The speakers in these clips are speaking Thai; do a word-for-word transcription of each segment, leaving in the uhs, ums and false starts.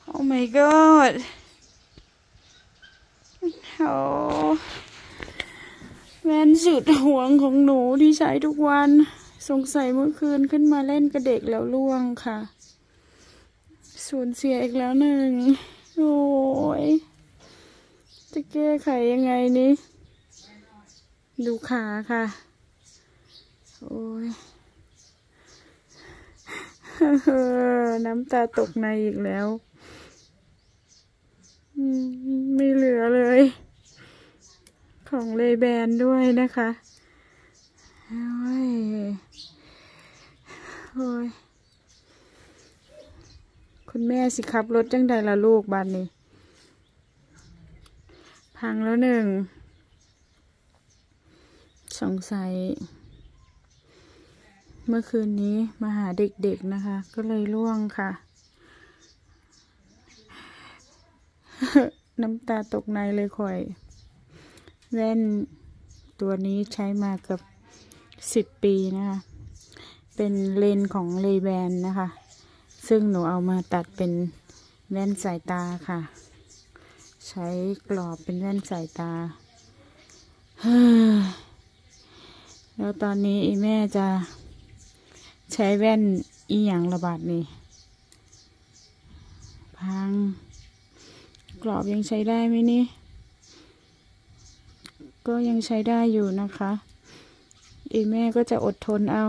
Oh my god โอ้แว่นสุดห่วงของหนูที่ใช้ทุกวันสงสัยเมื่อคืนขึ้นมาเล่นกับเด็กแล้วล่วงค่ะสูญเสียอีกแล้วหนึ่งโอ้ยจะแก้ไขยังไงนี่ดูขาค่ะโอ้ยน้ำตาตกในอีกแล้วไม่เหลือเลยของเลแบนด้วยนะคะโอ้ยโอ้ยคุณแม่สิขับรถจังใดล่ะลูกบ้านนี้พังแล้วหนึ่งสงสัยเมื่อคืนนี้มาหาเด็กๆนะคะก็เลยล่วงค่ะน้ำตาตกในเลยค่อยแว่นตัวนี้ใช้มาเกือบสิบปีนะคะเป็นเลนส์ของเลแบนนะคะซึ่งหนูเอามาตัดเป็นแว่นสายตาค่ะใช้กรอบเป็นแว่นสายตาแล้วตอนนี้อีแม่จะใช้แว่นอีหยังระบาดนี่พังกรอบยังใช้ได้ไหมนี่ก็ยังใช้ได้อยู่นะคะอีแม่ก็จะอดทนเอา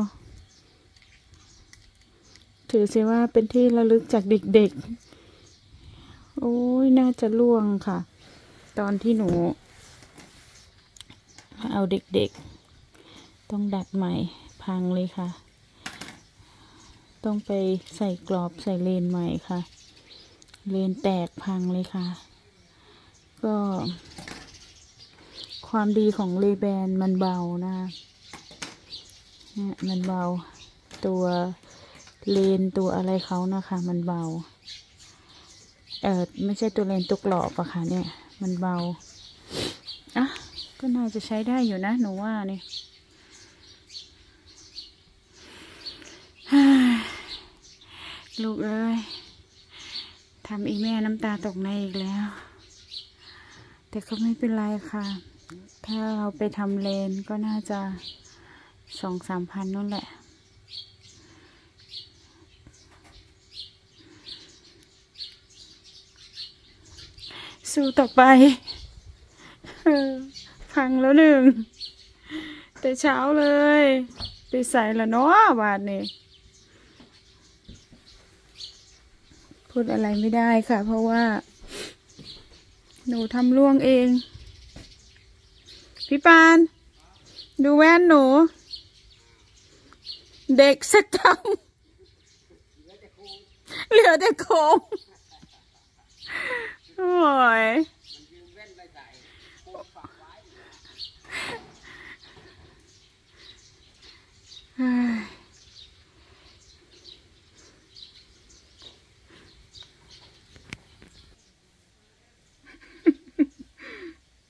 ถือเสียว่าเป็นที่ระลึกจากเด็กๆโอ้ยน่าจะล่วงค่ะตอนที่หนูเอาเด็กๆต้องดัดใหม่พังเลยค่ะต้องไปใส่กรอบใส่เลนใหม่ค่ะเลนแตกพังเลยค่ะก็ความดีของเลแบนมันเบานะเนี่ยมันเบาตัวเลนตัวอะไรเขานะคะมันเบาเออไม่ใช่ตัวเลนตัวกรอบอะค่ะเนี่ยมันเบาอ่ะก็น่าจะใช้ได้อยู่นะหนูว่านี่ลูกเอ้ยทำอีแม่น้ำตาตกในอีกแล้วแต่ก็ไม่เป็นไรค่ะถ้าเราไปทำเลนก็น่าจะสองสามพันนั่นแหละสู้ต่อไปพังแล้วหนึ่งแต่เช้าเลยไปใส่ละเนาะบาทนี่พูดอะไรไม่ได้ค่ะเพราะว่าหนูทำล่วงเองพี่ปานดูแว่นหนูเด็กสักทำเหลือแต่โคม